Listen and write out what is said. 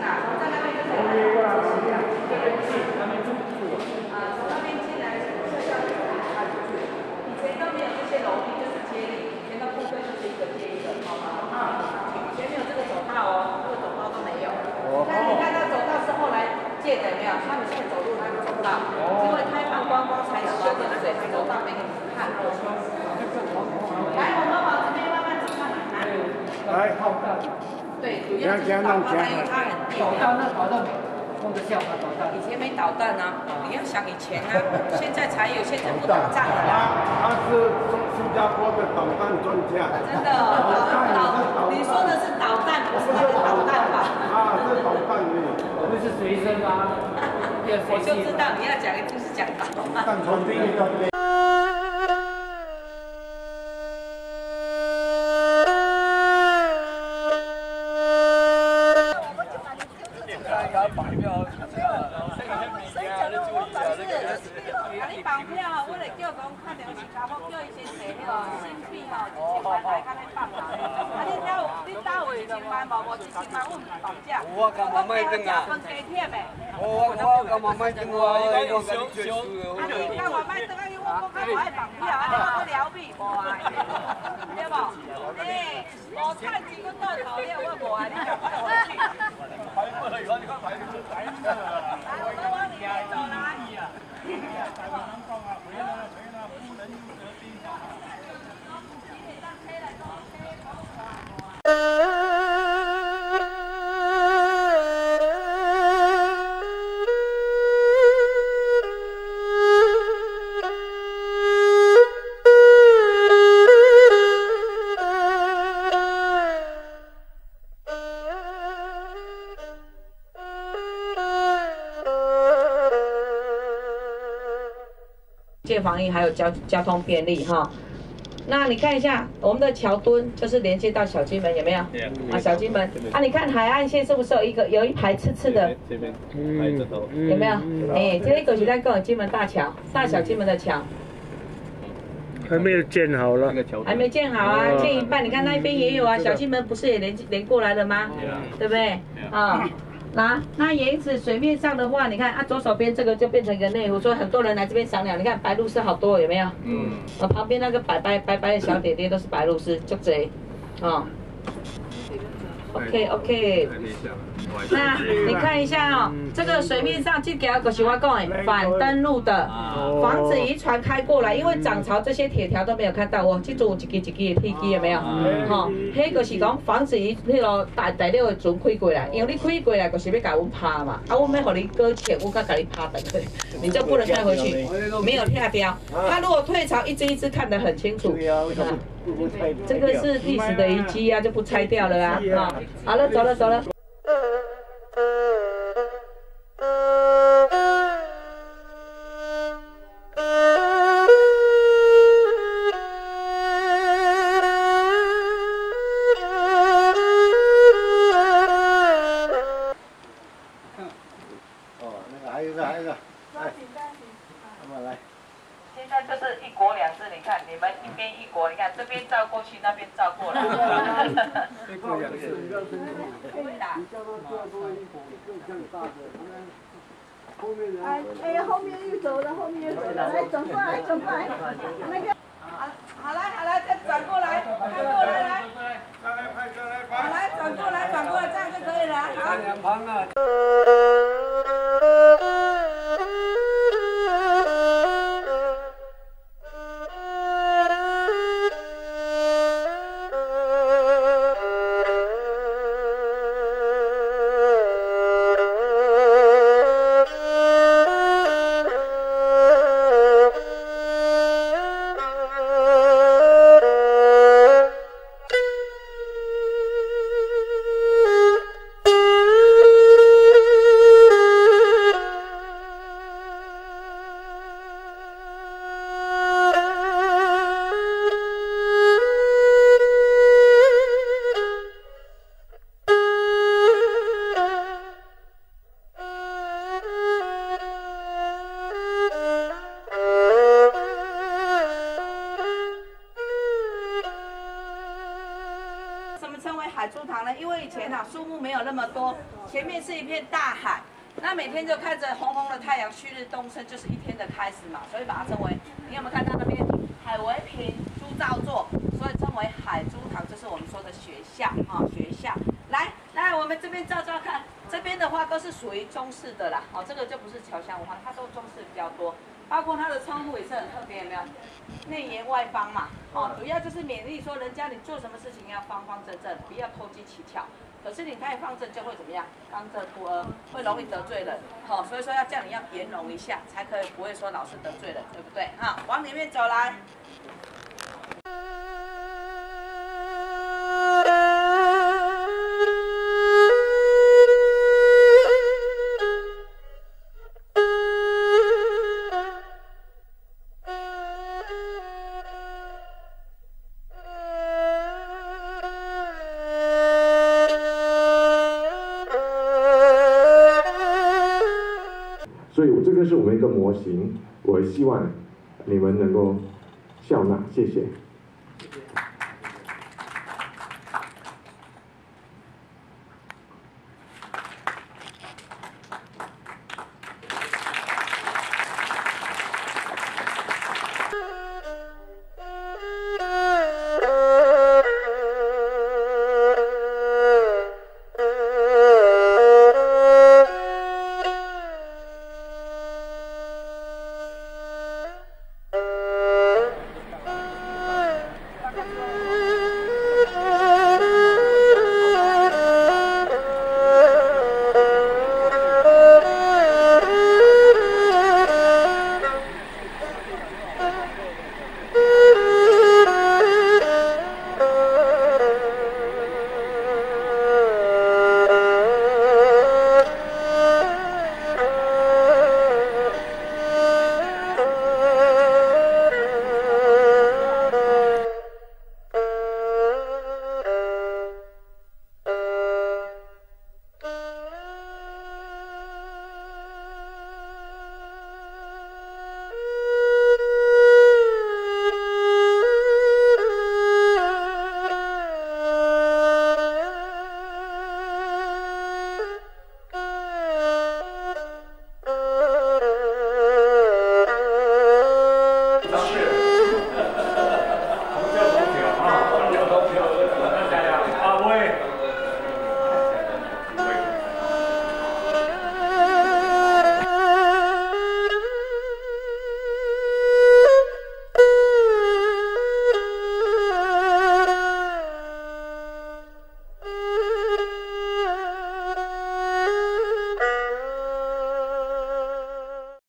在那边就可以来。这边进，那边住。从那边进来，就像以前都没有这些楼梯，就是接力，以前的部分就是一个接一个，好吗？以前没有这个走道哦，这个走道都没有。你看那走道是后来建的，没有？他们现在走路那个走道，因为开放观光才修的水走道给你们看。来，我们往这边慢慢走看看。来，对，主要就是导弹，因为它很低。导弹弄得像吗？导弹？以前没导弹啊，你要想以前啊，现在才有，现在不打仗了啦。 他是新加坡的导弹专家。 真的，你说的是导弹，不是那个导弹吧？ 啊，是导弹的。 那是随身吗？ 我就知道你要讲，一定是讲导弹。 弹从兵到这边。 你绑票哦，我来叫讲看到是查某，叫伊先摕迄个新币哦，1000块来甲你放啦。你倒有1000万无？无1000万我唔绑架。我分加贴的。 我干嘛买电话？你讲用你干嘛买？等下我较无爱绑票，你讲我撩妹无啊？对无？无趁钱我倒头了，我无啊，你赶快回去。来，我们往里面走啦。防疫还有交通便利哈，那你看一下我们的桥墩，就是连接到小金门有没有？啊，小金门啊，你看海岸线是不是有一排刺刺的？ 这边排着头， 有没有？哎，这个就是在跟金门大桥，大小金门的桥。 还没有建好了， 还没建好啊，建一半。你看那边也有啊，小金门不是也连过来了吗？对不对？啊。那沿此水面上的话，你看啊，左手边这个就变成一个内湖，所以很多人来这边赏鸟。你看白鹭鸶好多，有没有？旁边那个白白的小点点都是白鹭鸶，就这，OK。那你看一下哦，这个水面上这条就是我讲的反登陆的，防止渔船开过来，因为涨潮这些铁条都没有看到哦，这种一支的铁机有没有？迄个是讲防止伊迄个第六的船开过来，因为你开过来就是要甲阮拍嘛，啊，阮要互你搁浅，我甲你拍等去，你就不能开回去，没有跳标。它如果退潮，一只一只看得很清楚。这个是历史的遗迹啊，就不拆掉了啊。好了，走了。 还有一个，他们来。 现在就是1国2制，你看你们一边1国，你看这边照过去，那边照过来。 1国2制。 你叫他做多1国，更大的。后面人。后面又走了，来转过来。那个。 好了，再转过来，看过来，来。好，来转过来，这样就可以了。好。 2旁啊。 天啊，树木没有那么多，前面是一片大海。那每天就看着红红的太阳，旭日东升，就是一天的开始嘛，所以把它称为，你有没有看到那边海为平，朱照作，所以称为海珠堂，这是我们说的学校啊，学校。来，我们这边照看，这边的话都是属于中式的啦，哦，这个就不是侨乡文化，它都中式比较多，包括它的窗户也是很特别，有没有？内严外方嘛，哦，主要就是勉励说人家你做什么事情要方方正正，不要投机取巧。可是你太方正就会怎么样？刚正不阿，会容易得罪人。好，所以说要叫你要圆融一下，才可以不会说老是得罪人，对不对？啊，往里面走来。 所以这个是我们一个模型，我希望你们能够笑纳，谢谢。